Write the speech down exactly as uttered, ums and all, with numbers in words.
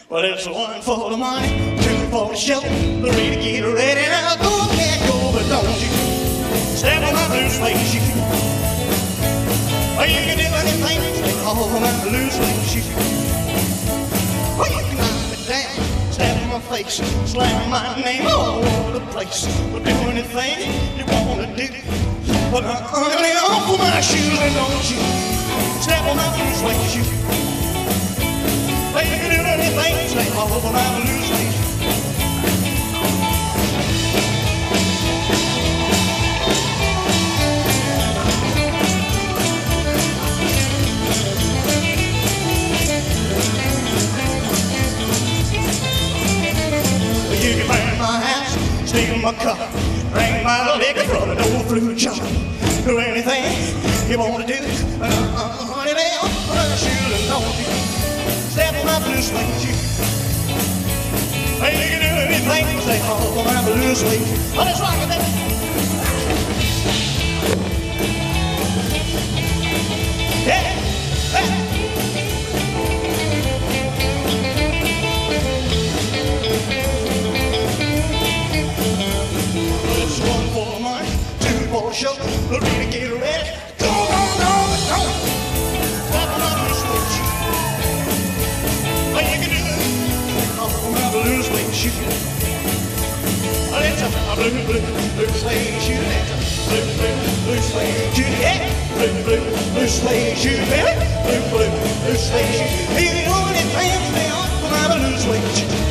Well, it's one for the money, two for the show. Three to get ready. Now go ahead, go, but don't you step on my blue suede shoe. Well, you can do anything, step off on my blue suede shoe. Well, you can knock me down, step on my face, slam my name all over the place. Well, do anything you want to do, but I'm lay off of my shoes and don't you step on my blue suede shoe. Well, you can do anything, step off of my blue suede shoe. You can burn my house, steal my car, drink my liquor from an old fruit jar. Do anything you want to do, but uh, honey, lay off my shoes and don't you step on my blue suede shoe. Hey, you can do anything, stay off on my blue suede shoe. Oh, let's rock it, baby. Yeah, hey. Show, we're ready to get ready. Go on, on, on. Step on my blue suede shoe. Well, you can do it. Off on my blue suede shoe. Well, it's a blue, blue, blue suede shoe. It's a blue, blue, blue suede shoe. Yeah, blue, blue, blue suede shoe, baby. Blue, blue, blue suede shoe. You can do anything, stay off on my blue suede shoe.